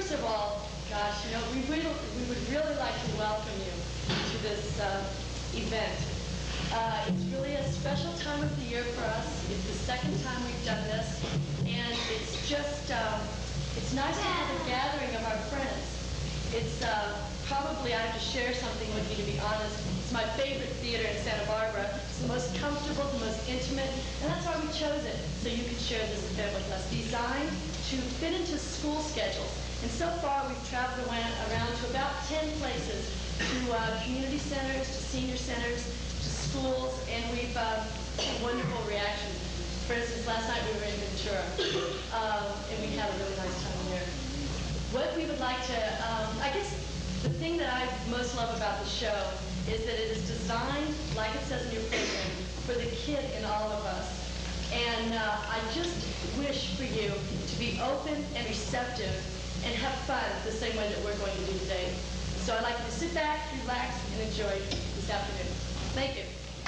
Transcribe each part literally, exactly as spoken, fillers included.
first of all, gosh, you know, we, really, we would really like to welcome you to this uh, event. Uh, it's really a special time of the year for us. It's the second time we've done this, and it's just, um, it's nice to have a gathering of our friends. It's uh, probably, I have to share something with you, to be honest. It's my favorite theater in Santa Barbara. It's the most comfortable, the most intimate, and that's why we chose it, so you can share this event with us. Designed to fit into school schedules. And so far, we've traveled around to about ten places, to uh, community centers, to senior centers, to schools, and we've uh, had wonderful reactions. For instance, last night we were in Ventura, um, and we had a really nice time there. What we would like to, um, I guess the thing that I most love about the show is that it is designed, like it says in your program, for the kid in all of us. And uh, I just wish for you to be open and receptive and have fun the same way that we're going to do today. So I'd like you to sit back, relax, and enjoy this afternoon. Thank you.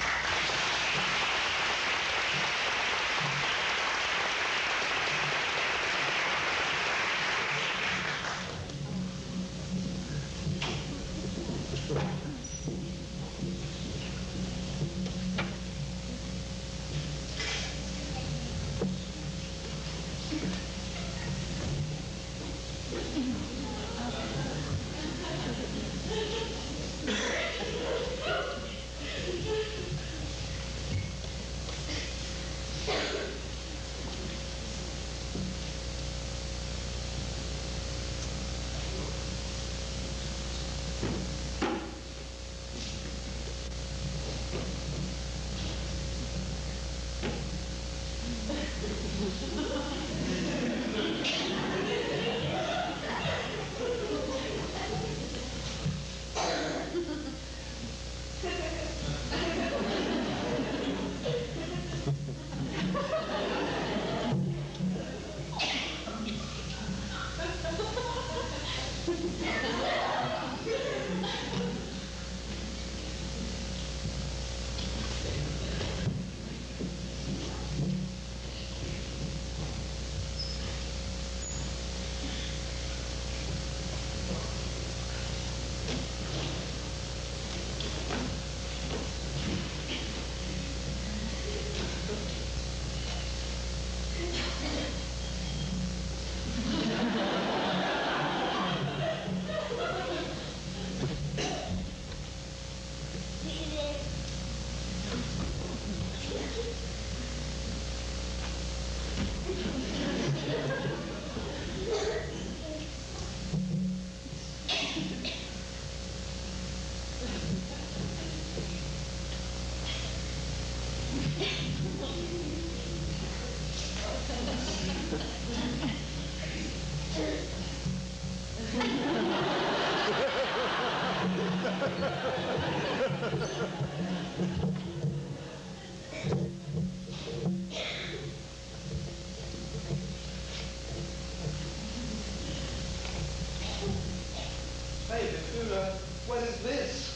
Hey, Buker, what is this?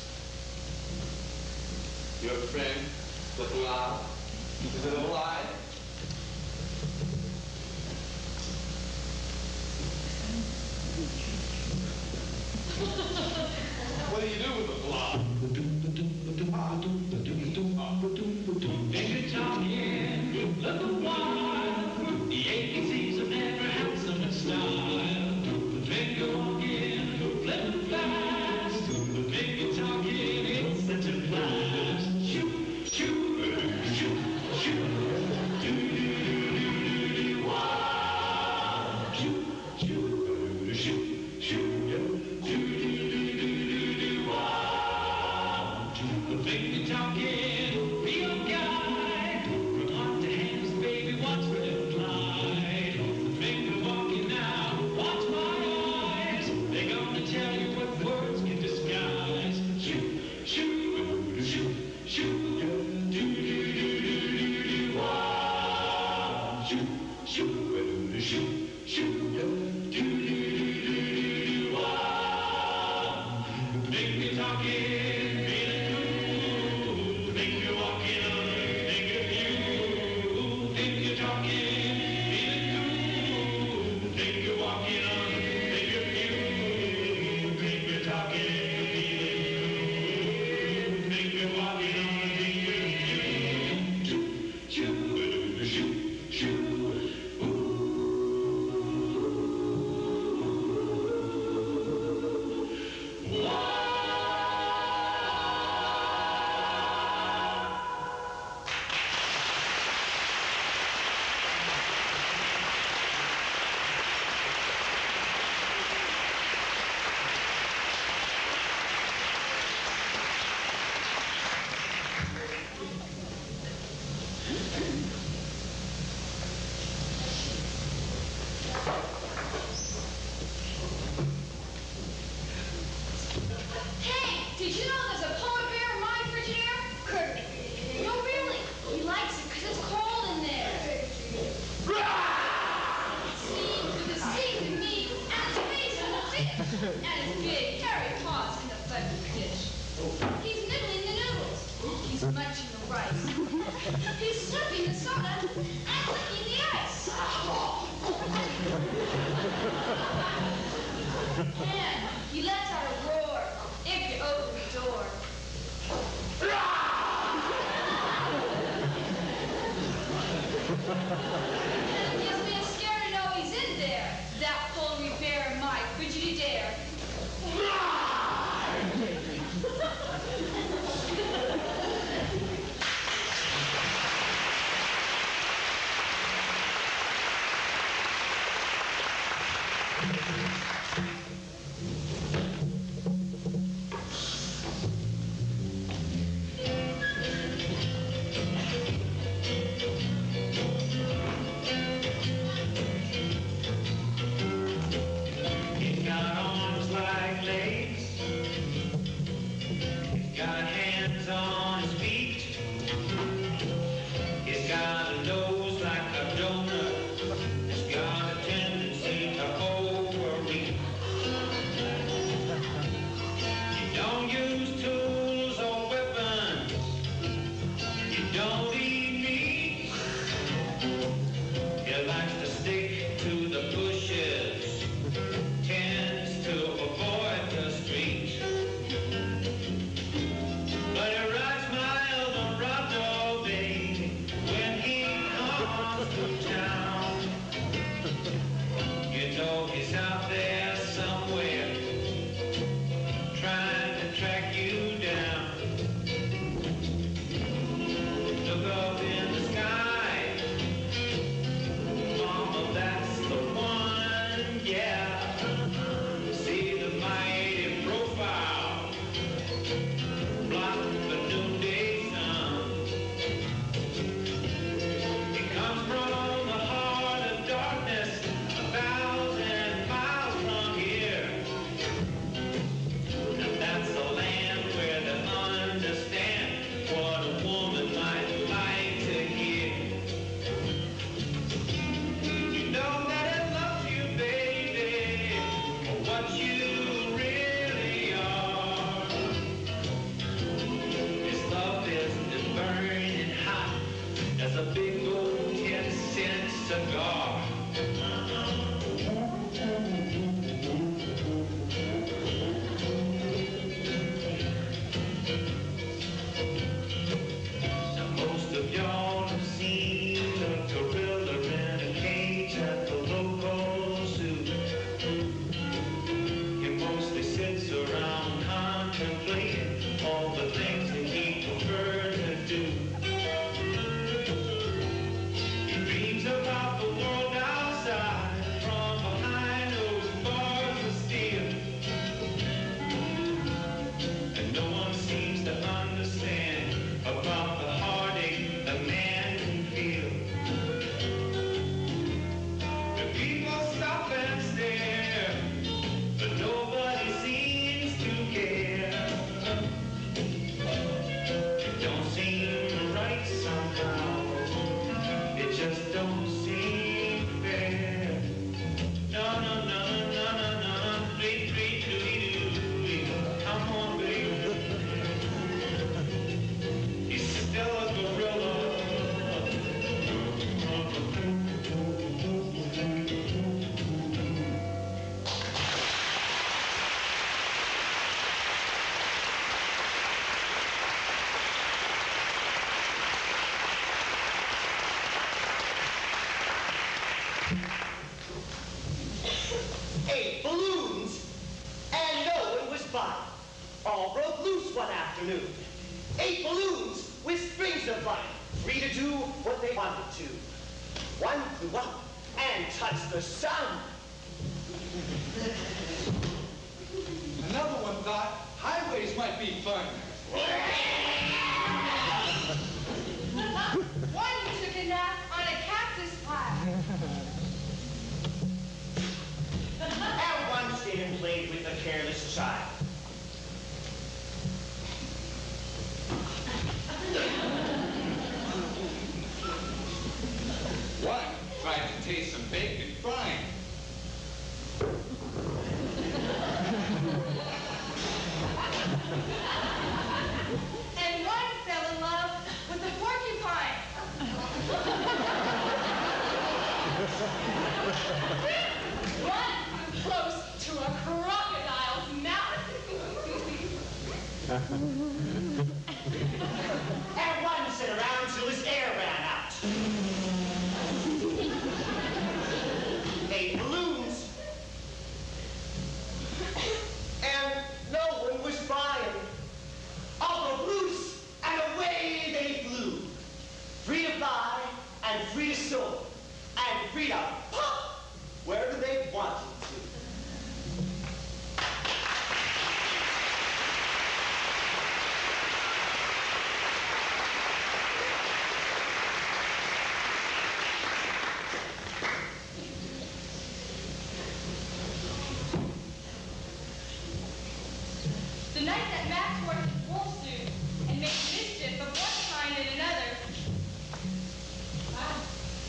Your friend, the blob. Is it alive? What do you do with the blob? Finger talking, look a while. The A B Cs have never had so much style. Finger walking, flip fast. Finger talking, it's such a blast. Shoot, shoot, shoot, shoot. Do do do do do do. Wow. Shoot, shoot, shoot, shoot. Do do do do do do. Wow. Finger talking, real guy. From heart to hands, baby, watch for them glide. Finger walking now, watch my eyes. They're gonna tell you what words can disguise. Shoot, shoot, shoot, shoot. Do do do do do do. Wow. Shoot, shoot, shoot, shoot. Do do do do do do. Wow. Finger talking, feeling cool. Finger walking on a finger view. Finger talking, feeling cool. Finger walking on a finger view. And he lets out a roar if you open the door. And it gives me a scare to know he's in there, that poultry bear in my Frigidaire. close to a crocodile's mouth. And one sit around till his air ran out. Made balloons. And no one was buying. All broke loose, and away they flew. Free to fly, and free to soar, and free to pop wherever they wanted to. The night that Max wore his wolf suit and made mischief of one kind and another. Wow.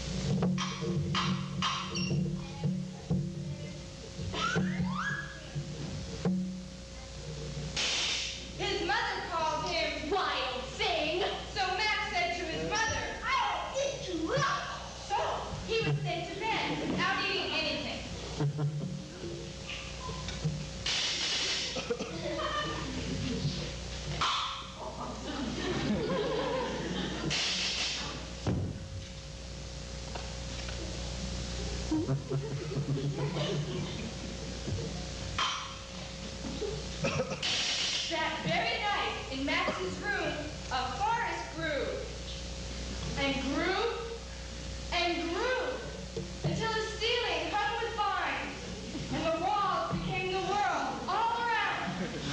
His mother called him Wild Thing. So Max said to his mother, I'll eat you up. So he was sent to bed without eating anything. That very night, in Max's room, a forest grew, and grew, and grew, until the ceiling hung with vines, and the walls became the world all around.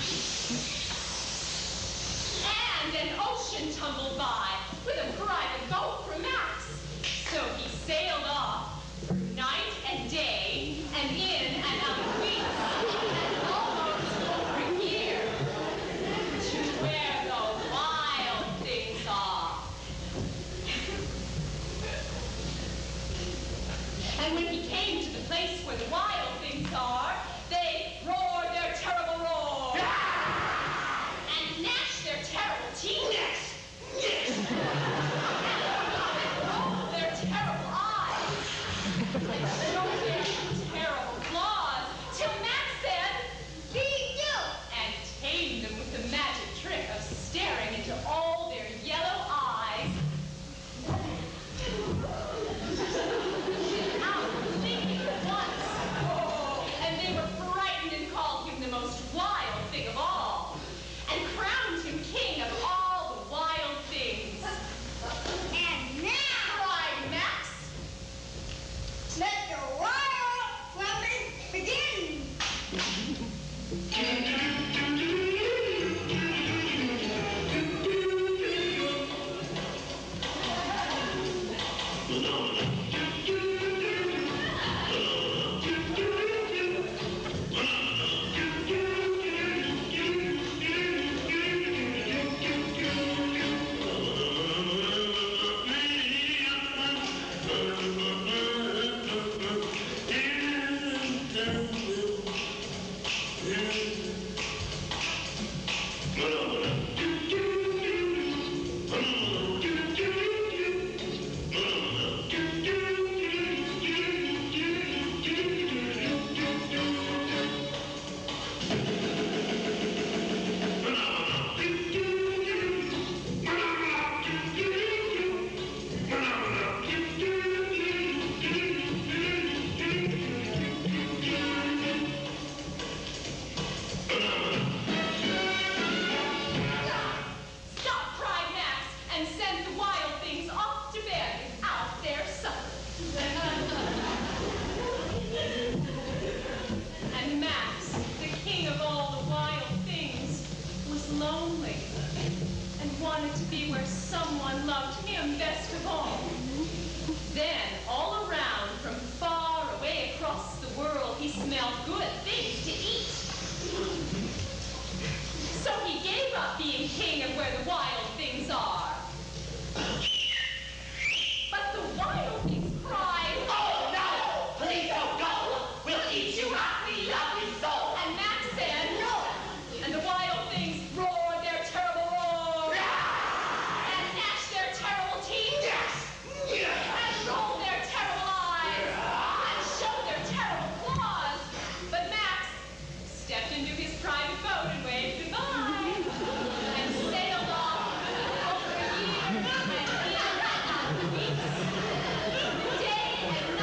And an ocean tumbled by, with a private boat for Max. So he sailed off, through night and day, and in and out of weeks, and almost over a year, to where the wild things are. And when he came to the place where the wild things are, they roared their terrible roar, and gnashed their terrible teeth, and rolled their terrible eyes, and showed their terrible claws, till Max said, "Be you," and tamed them with the magic trick of staring into all their yellow eyes. Out thinking at once. Oh, and they were frightened and called him the most wild thing of all, and crowned him king of all the wild things. And now, cried Max, let the wild swimming begin.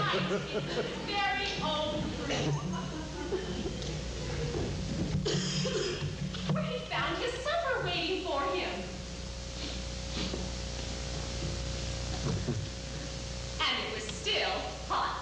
night in his very own room, where he found his supper waiting for him. And it was still hot.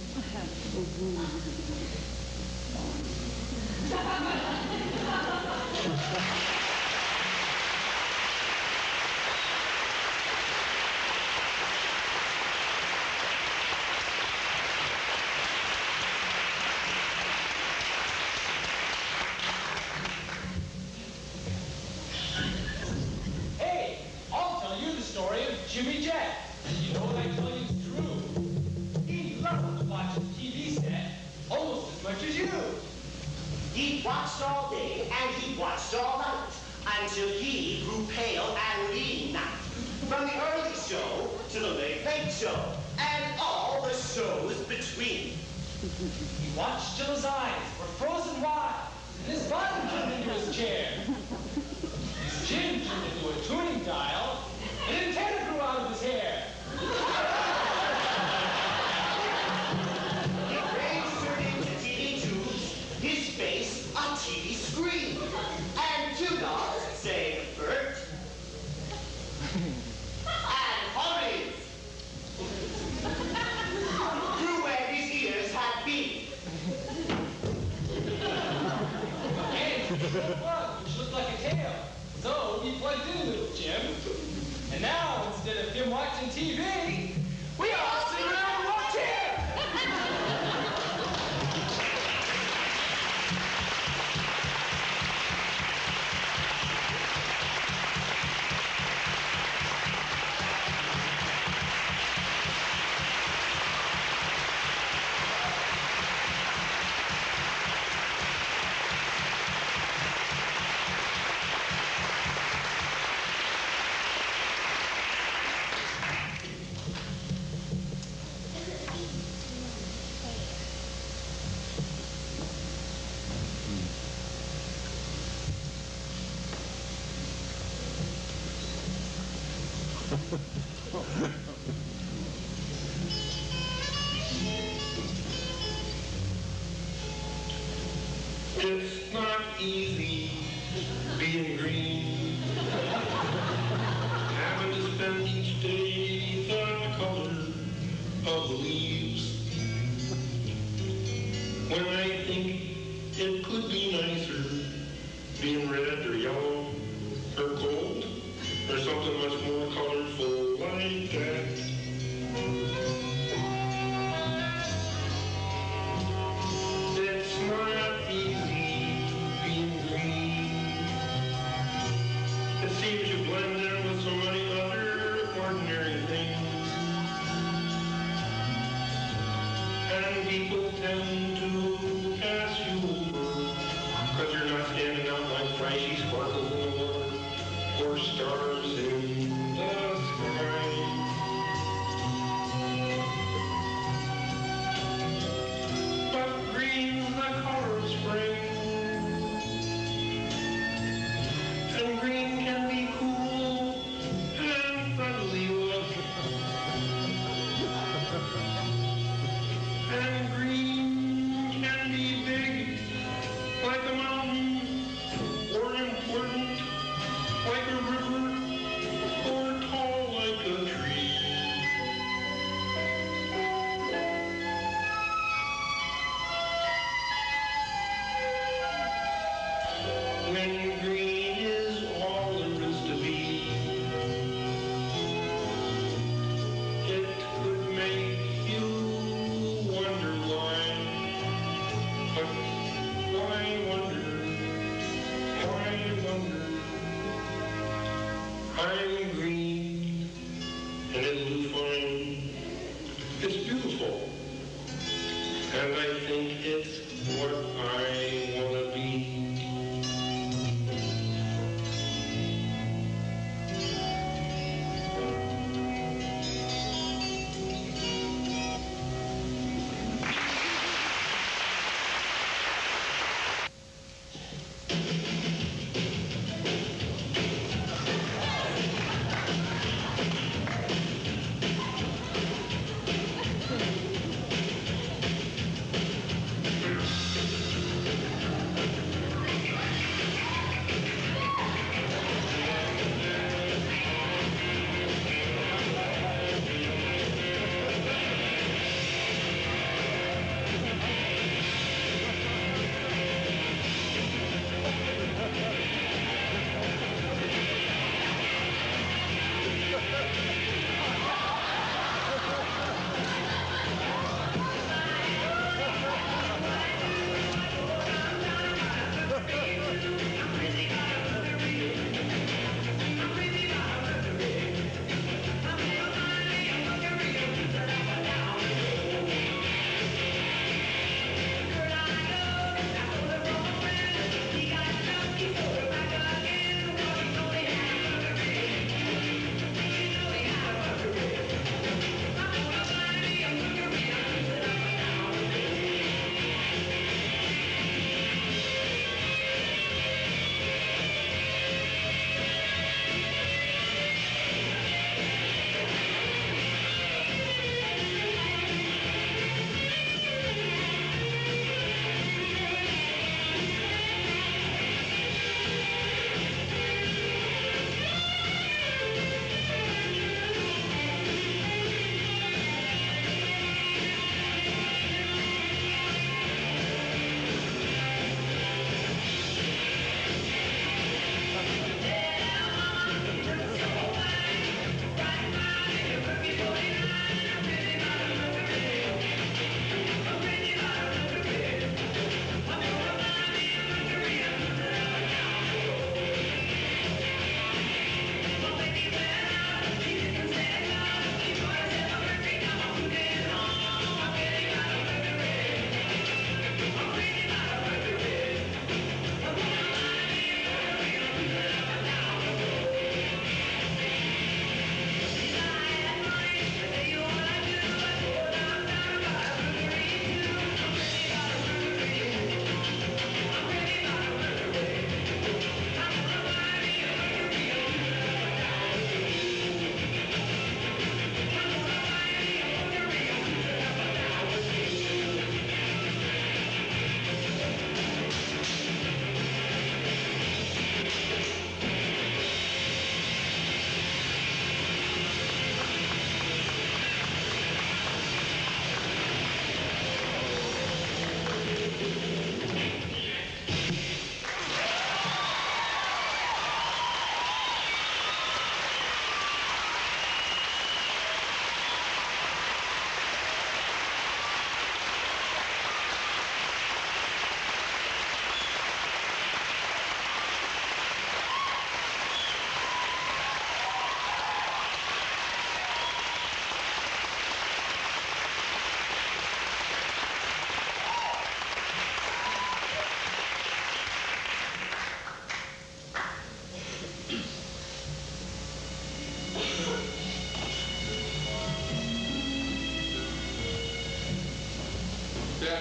Hey, I'll tell you the story of Jimmy Jack. You know what I tell you is true. He loved to watch his T V set almost as much as you. He watched all day and he watched all night until he grew pale and lean. From the early show to the late late show and all the shows between. He watched till his eyes were frozen wide and his bottom turned into his chair. His chin turned into a tuning dial and an antenna grew out of his hair. His brains turned into T V tubes, his face a T V screen, and two dogs saying Bert and hurries grew where his ears had been. And he had a plug which looked like a tail. So he plugged in little Jim. And now, instead of him watching T V, we all sit around and watch him! It's not easy being green. Having to spend each day the color of the leaves. When I think it could be nicer being red or yellow or gold or something much more colorful like that. It's not easy being green. It seems you blend in with so many other ordinary things. And people tend to pass you over because you're not standing out like flashy sparkles in the water or stars in the sky. But green's the color of spring, and green can be cool and friendly look, and green can be big like a mountain, or important like a river,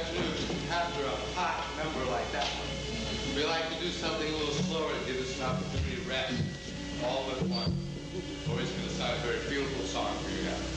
afternoon after a hot number like that one. We like to do something a little slower to give us an opportunity to rest, all but one. Tori's going to start a very beautiful song for you guys.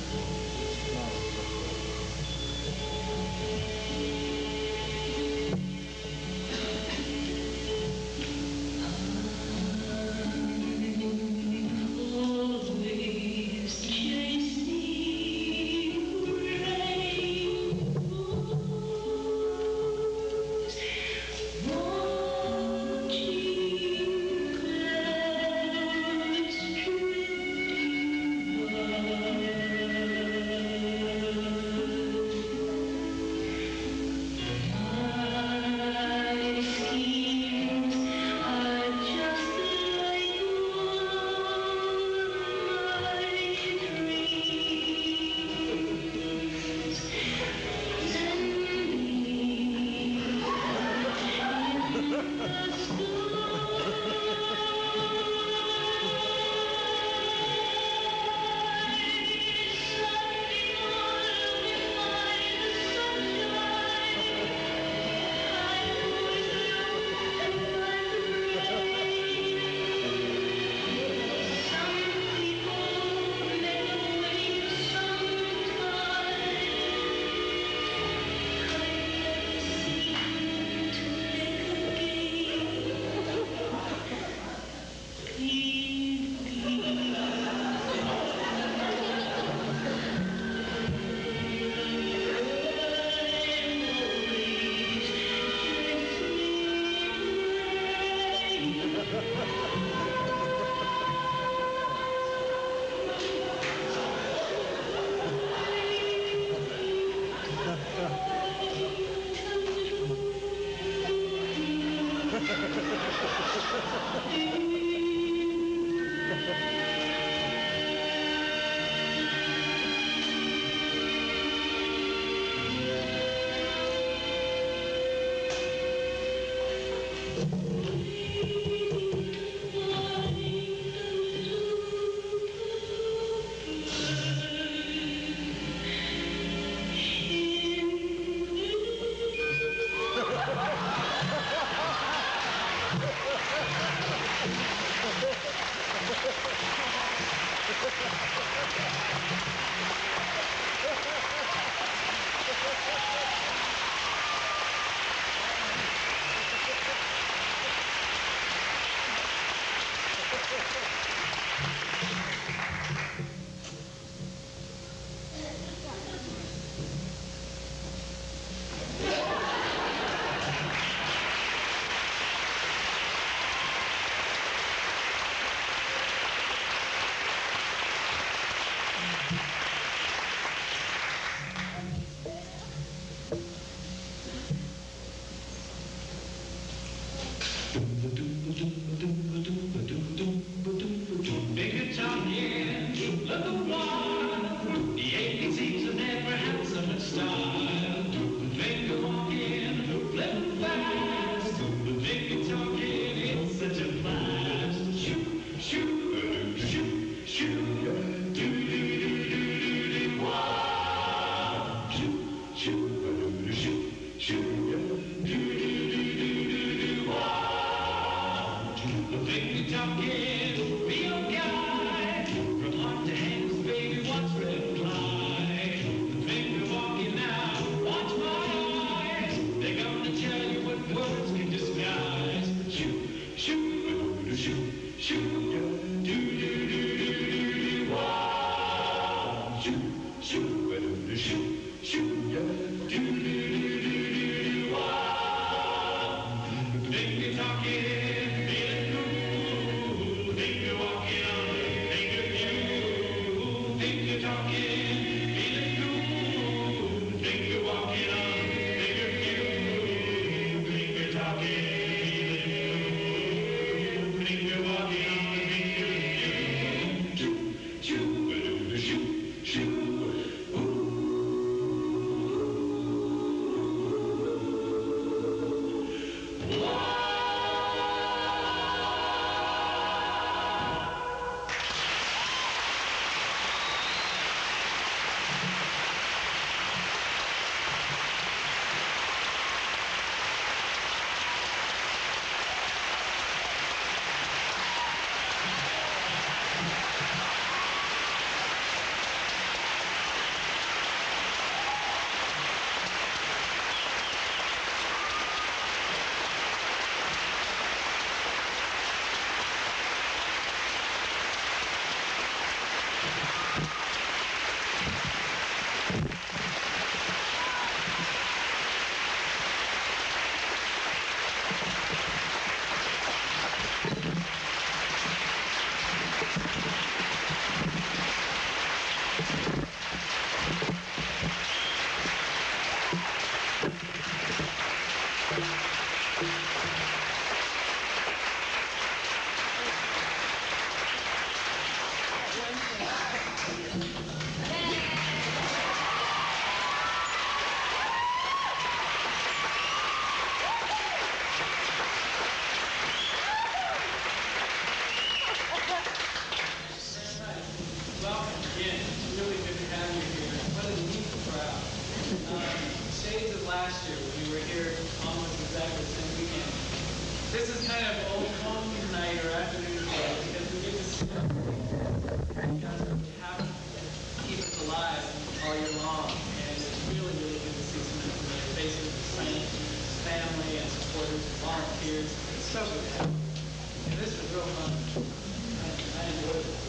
This is kind of old home night or afternoon day because we get to see because we have to keep us alive all year long. And it's really, really good to see some familiar faces, friends, family, and supporters, and volunteers. It's so good to have you. And this was real fun. I, I enjoyed it.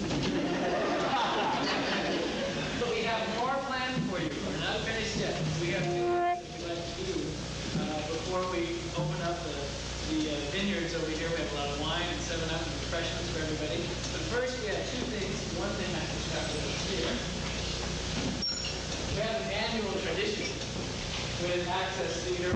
But we have more planned for you. We're not finished yet. We have two things we'd like to do uh, before we open up the, the uh, vineyards over here. We have a lot of wine and seven up and refreshments for everybody. But first, we have two things. One thing I just got with us here. We have an annual tradition with Access Theater.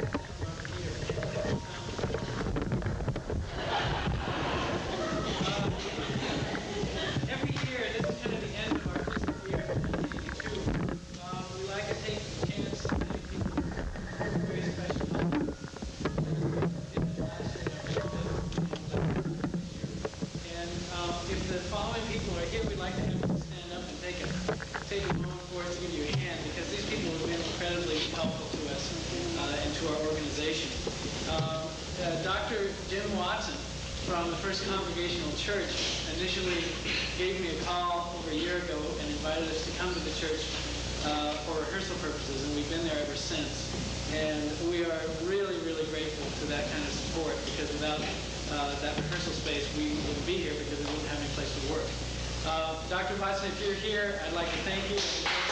Congregational Church initially gave me a call over a year ago and invited us to come to the church uh, for rehearsal purposes, and we've been there ever since. And we are really, really grateful to that kind of support, because without uh, that rehearsal space, we wouldn't be here because we wouldn't have any place to work. Uh, Doctor Watson, if you're here, I'd like to thank you.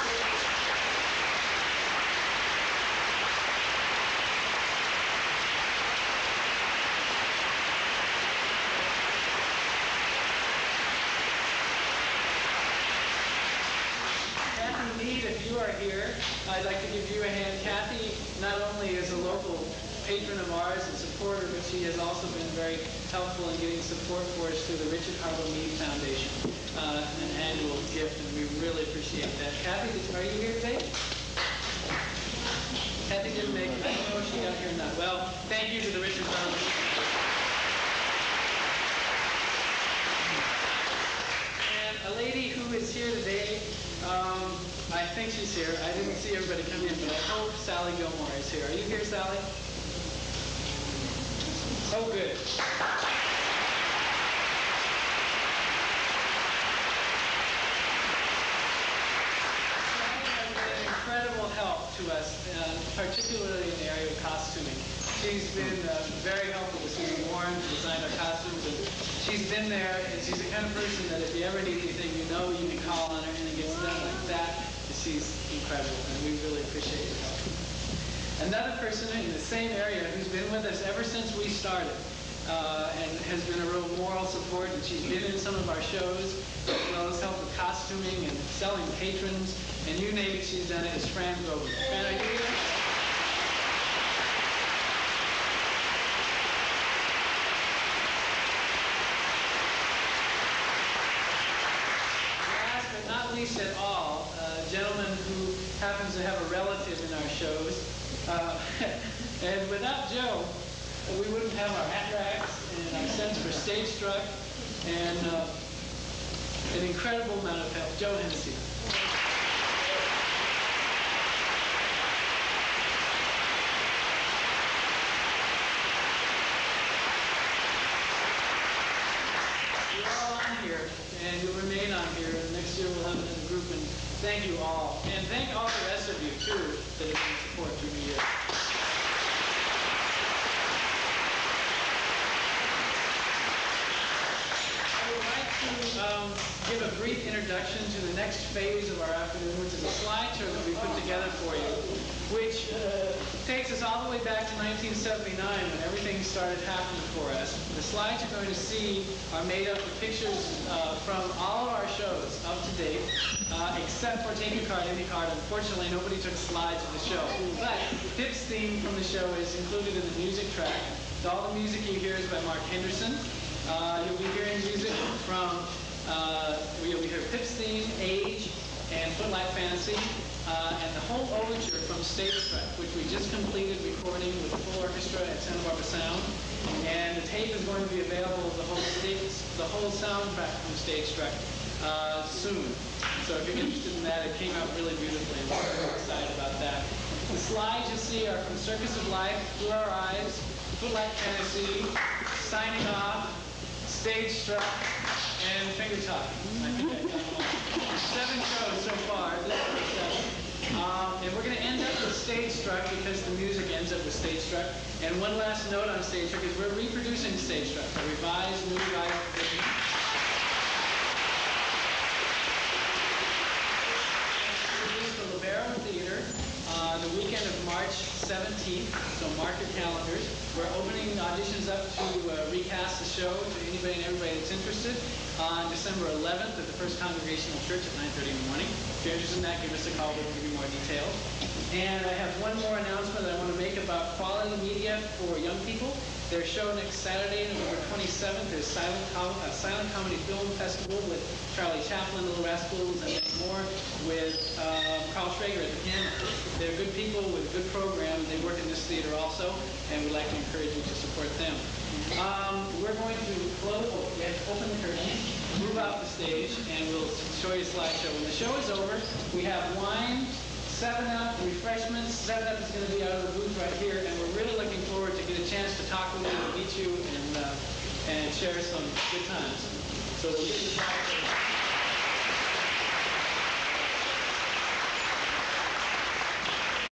Here, I'd like to give you a hand. Kathy not only is a local patron of ours and supporter, but she has also been very helpful in getting support for us through the Richard Harlow Mead Foundation, uh, an annual gift, and we really appreciate that. Kathy, are you here today? Kathy didn't make it. I don't know if she got here or not. Well, thank you to the Richard Harlow Mead Foundation. And a lady who is here today, um, I think she's here. I didn't see everybody come in, but I hope Sally Gilmore is here. Are you here, Sally? Oh, good. Sally has been incredible help to us, uh, particularly in the area of costuming. She's been uh, very helpful with Susan Warren to design our costumes, and she's been there, and she's the kind of person that if you ever need anything, you know you can call on her, and it gets done like that. She's incredible, and we really appreciate your help. Another person in the same area who's been with us ever since we started uh, and has been a real moral support, and she's been in some of our shows, as well as help with costuming and selling patrons, and you name it, she's done it, is Fran Grover. Fran, are you here? Last but not least at all, gentleman who happens to have a relative in our shows. Uh, and without Joe, we wouldn't have our hat racks and our sense for stage struck and uh, an incredible amount of help. Joe Hennessy. You're all on here, and you'll remain on here. And next year we'll have another group. And thank you all. And thank all the rest of you, too, that have been support through the year. I would like to um, give a brief introduction to the next phase of our afternoon, which is a slideshow that we put together for you, which uh, takes us all the way back to nineteen seventy-nine when everything started happening for us. The slides you're going to see are made up of pictures uh, from all of our shows up to date, uh, except for Take a Card, Any Card. Unfortunately, nobody took slides of the show. But Pip's theme from the show is included in the music track. All the music you hear is by Mark Henderson. Uh, you'll be hearing music from, uh, you'll be hearing Pip's theme, Age, and Footlight Fantasy, uh, and the whole overture from Stage Struck, which we just completed recording with the full orchestra at Santa Barbara Sound. And the tape is going to be available, the whole stage, the whole soundtrack from Stage Struck, uh, soon. So if you're interested in that, it came out really beautifully, and we're very excited about that. The slides you see are from Circus of Life, Through Our Eyes, Footlight Fantasy, Signing Off, Stage Struck, and Finger Talk. I think I've done them all. Seven shows so far. This is the seven. Um, and we're going to end up with Stage Struck because the music ends up with Stage Struck. And one last note on Stage Struck is we're reproducing Stage Struck, a revised, new revised version. It's the Libero Theater, uh, the weekend of March seventeenth, so mark your calendars. We're opening auditions up to uh, recast the show to anybody and everybody that's interested on December eleventh at the First Congregational Church at nine thirty in the morning. If you're interested in that, give us a call. We'll give you more details. And I have one more announcement that I want to make about quality media for young people. Their show next Saturday, November twenty-seventh, is Silent, Com uh, Silent Comedy Film Festival with Charlie Chaplin, Little Rascals, and many more, with uh, Carl Schrager at the piano. They're good people with good programs. They work in this theater also, and we'd like to encourage you to support them. Um, we're going to close, open the curtain, move out the stage, and we'll show you a slideshow. When the show is over, we have wine, seven up, refreshments. seven up is going to be out of the booth right here, and we're really looking forward to get a chance to talk with you, meet you, and, uh, and share some good times. So we'll get you back.